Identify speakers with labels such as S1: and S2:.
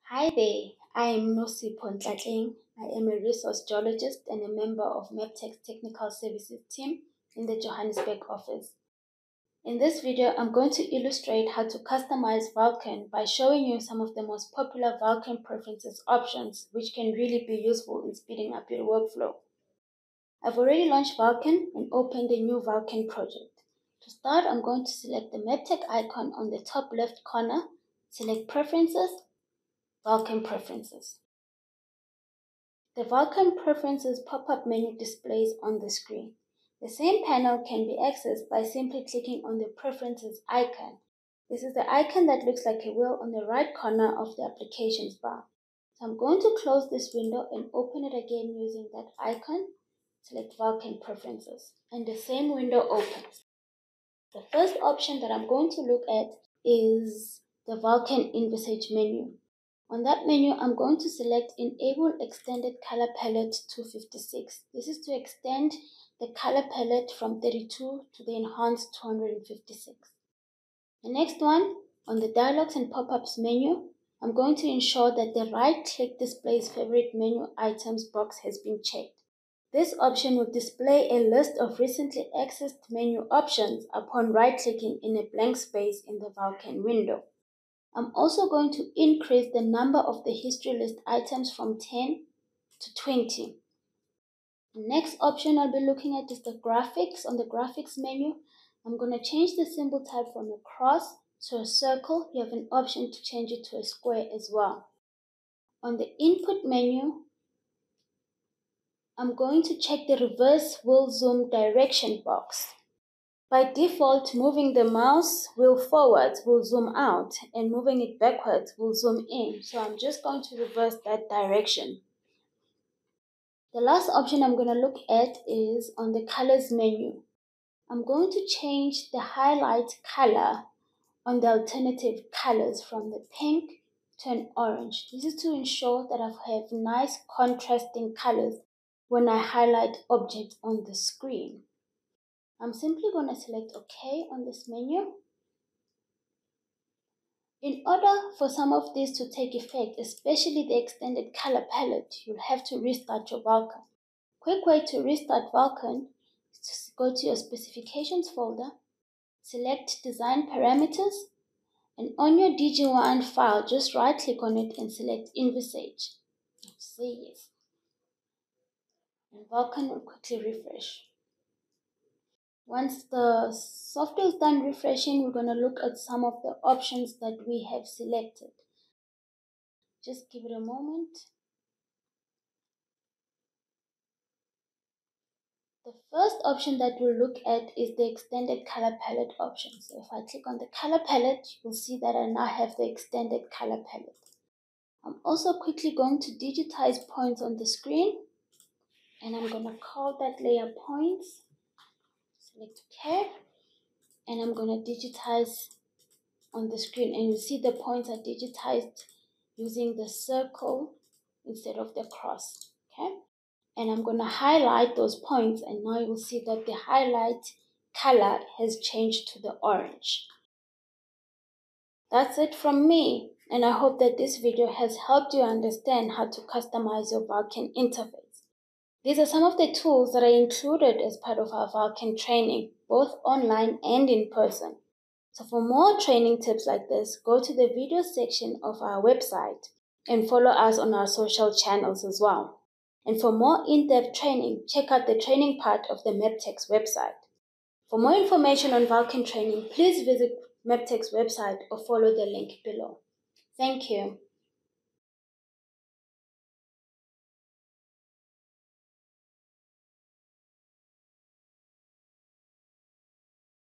S1: Hi there, I am Nosi Pontlatleng. I am a resource geologist and a member of Maptek's technical services team in the Johannesburg office. In this video, I'm going to illustrate how to customize Vulcan by showing you some of the most popular Vulcan preferences options, which can really be useful in speeding up your workflow. I've already launched Vulcan and opened a new Vulcan project. To start, I'm going to select the Maptek icon on the top left corner, select Preferences, Vulcan Preferences. The Vulcan Preferences pop-up menu displays on the screen. The same panel can be accessed by simply clicking on the Preferences icon. This is the icon that looks like a wheel on the right corner of the applications bar. So I'm going to close this window and open it again using that icon. Select Vulcan Preferences, and the same window opens. The first option that I'm going to look at is the Vulcan Envisage menu. On that menu, I'm going to select Enable Extended Color Palette 256. This is to extend the color palette from 32 to the enhanced 256. The next one, on the Dialogs and Pop-ups menu, I'm going to ensure that the right-click displays favorite menu items box has been checked. This option will display a list of recently accessed menu options upon right-clicking in a blank space in the Vulcan window. I'm also going to increase the number of the history list items from 10 to 20. The next option I'll be looking at is the graphics. On the graphics menu, I'm going to change the symbol type from a cross to a circle. You have an option to change it to a square as well. On the input menu, I'm going to check the reverse wheel zoom direction box. By default, moving the mouse wheel forwards will zoom out and moving it backwards will zoom in. So I'm just going to reverse that direction. The last option I'm going to look at is on the colors menu. I'm going to change the highlight color on the alternative colors from the pink to an orange. This is to ensure that I have nice contrasting colors when I highlight objects on the screen. I'm simply going to select OK on this menu. In order for some of these to take effect, especially the extended color palette, you'll have to restart your Vulcan. Quick way to restart Vulcan is to go to your specifications folder, select design parameters, and on your DG1 file, just right click on it and select Envisage. Say yes. And Vulcan will quickly refresh. Once the software is done refreshing, we're going to look at some of the options that we have selected. Just give it a moment. The first option that we'll look at is the extended color palette option. So if I click on the color palette, you'll see that I now have the extended color palette. I'm also quickly going to digitize points on the screen, and I'm going to call that layer points. Select OK, and I'm going to digitize on the screen, and you see the points are digitized using the circle instead of the cross. Okay, and I'm going to highlight those points, and now you will see that the highlight color has changed to the orange. That's it from me, and I hope that this video has helped you understand how to customize your Vulcan interface. These are some of the tools that are included as part of our Vulcan training, both online and in person. So for more training tips like this, go to the video section of our website and follow us on our social channels as well. And for more in-depth training, check out the training part of the Maptek's website. For more information on Vulcan training, please visit Maptek's website or follow the link below. Thank you.